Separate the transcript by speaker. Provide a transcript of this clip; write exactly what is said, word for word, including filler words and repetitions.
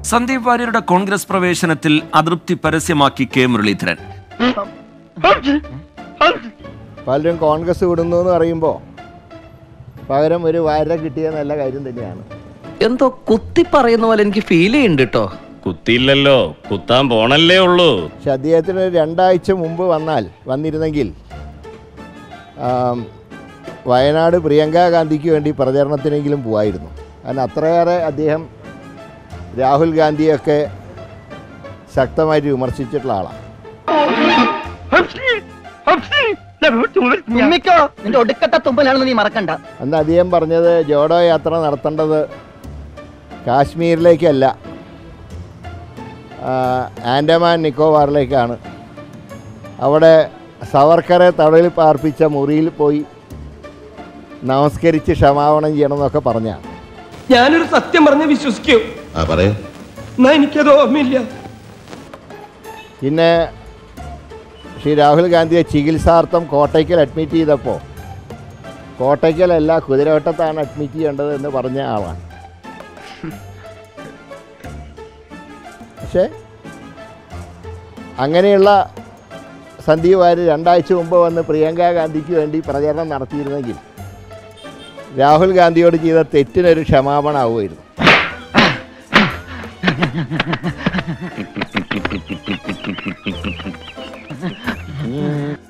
Speaker 1: സന്ദീപ് വാര്യരുടെ കോൺഗ്രസ് പ്രവേശനത്തിൽ അതൃപ്തി പരസ്യമാക്കി കെ മുരളീധരൻ.
Speaker 2: പലരും കോൺഗ്രസ് വിടുന്നു എന്ന് പറയുമ്പോൾ പകരം ഒരു വാര കിട്ടിയ നല്ല കാര്യം തന്നെയാണ്.
Speaker 3: എന്തോ കുത്തി പറയുന്ന പോലെ എനിക്ക് ഫീൽ ചെയ്യുന്നുണ്ട് കേട്ടോ.
Speaker 4: കുത്തിയില്ലല്ലോ, കുത്താൻ പോണല്ലേ ഉള്ളൂ.
Speaker 2: പക്ഷെ അദ്ദേഹത്തിന് രണ്ടാഴ്ച മുമ്പ് വന്നാൽ വന്നിരുന്നെങ്കിൽ വയനാട് പ്രിയങ്ക ഗാന്ധിക്ക് വേണ്ടി പ്രചരണത്തിനെങ്കിലും പോവായിരുന്നു. കാരണം അത്രയേറെ അദ്ദേഹം രാഹുൽ ഗാന്ധിയൊക്കെ ശക്തമായിട്ട് വിമർശിച്ചിട്ടുള്ള ആളാണ്. അന്ന് അദ്ദേഹം പറഞ്ഞത് ജോഡോ യാത്ര നടത്തേണ്ടത് കാശ്മീരിലേക്കല്ല, ആൻഡമാൻ നിക്കോബാറിലേക്കാണ്. അവിടെ സവർക്കറെ തടവിൽ പാർപ്പിച്ച മുറിയിൽ പോയി നമസ്കരിച്ച് ക്ഷമാപണം ചെയ്യണമെന്നൊക്കെ പറഞ്ഞാണ്.
Speaker 5: ഞാനൊരു സത്യം പറഞ്ഞ് വിശ്വസിക്കൂ, എന്നാ എനിക്കത് ഓർമ്മയില്ല.
Speaker 2: പിന്നെ ശ്രീ രാഹുൽ ഗാന്ധിയെ ചികിത്സാർത്ഥം കോട്ടയ്ക്കൽ അഡ്മിറ്റ് ചെയ്തപ്പോൾ കോട്ടയ്ക്കലല്ല കുതിരവട്ടത്താണ് അഡ്മിറ്റ് ചെയ്യേണ്ടത് എന്ന് പറഞ്ഞ ആളാണ്. പക്ഷേ അങ്ങനെയുള്ള സന്ദീപ് വാര്യർ രണ്ടാഴ്ച മുമ്പ് വന്ന് പ്രിയങ്ക ഗാന്ധിക്ക് വേണ്ടി പ്രചരണം നടത്തിയിരുന്നെങ്കിൽ രാഹുൽ ഗാന്ധിയോട് ചെയ്ത തെറ്റിനൊരു ക്ഷമാപണമാവുമായിരുന്നു.